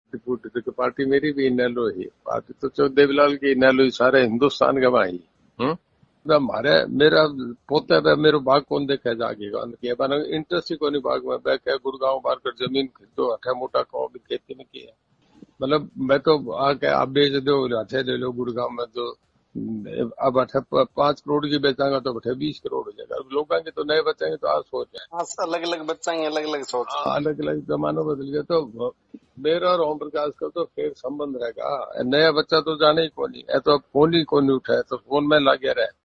Deputy की party मेरी भी इनेलो ही, पार्टी तो देवीलाल की इनेलो ही, सारे हिंदुस्तान के वहां ही। हमारे मेरा पोते पे मेरो बाग कौन देखे जागेगा, इंटरेस्ट ही को नहीं बाग में बैठ गुड़गांव मारकर जमीन खरीदो, हठा मोटा कहो भी खेती में किया। मतलब मैं तो आके आप बेच दो, हठे ले लो गुड़गांव में तो अब अठे 5 करोड़ की बेचांगा तो अठे 20 करोड़ हो जाएगा। लोगों के तो नए बचेंगे तो आज सोच है। हाँ, अलग अलग बच्चेंगे, अलग अलग सोच। हाँ, अलग अलग जमाना बदल गया तो मेरा और ओम प्रकाश का तो फिर संबंध रहेगा। नया बच्चा तो जाने ही कौन नहीं, तो फोन ही कौन नहीं उठाए, तो फोन में लगे रहे।